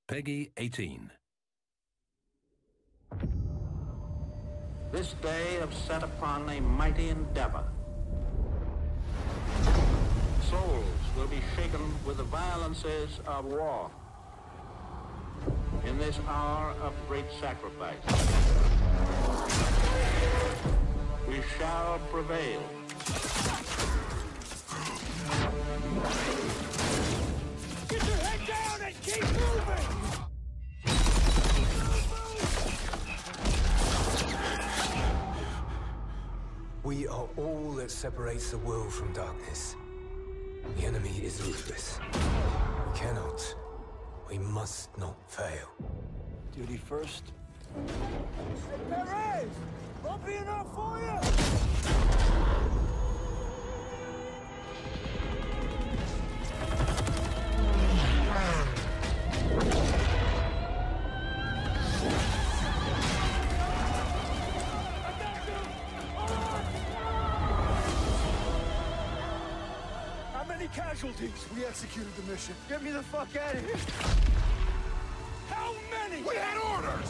Peggy 18. This day have set upon a mighty endeavor. Souls will be shaken with the violences of war in this hour of great sacrifice. We shall prevail. Get your head down and keep moving! We are all that separates the world from darkness. The enemy is ruthless. We cannot, we must not fail. Duty first. Perez! Won't be enough for you! Casualties. We executed the mission. Get me the fuck out of here. How many? We had orders!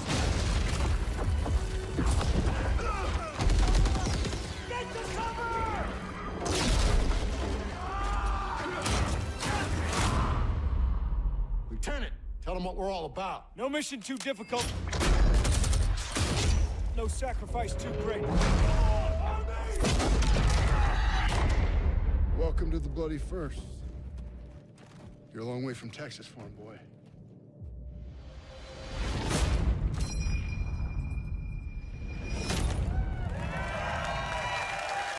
Get to cover! Lieutenant, tell them what we're all about. No mission too difficult. No sacrifice too great. Welcome to the Bloody First. You're a long way from Texas, farm boy.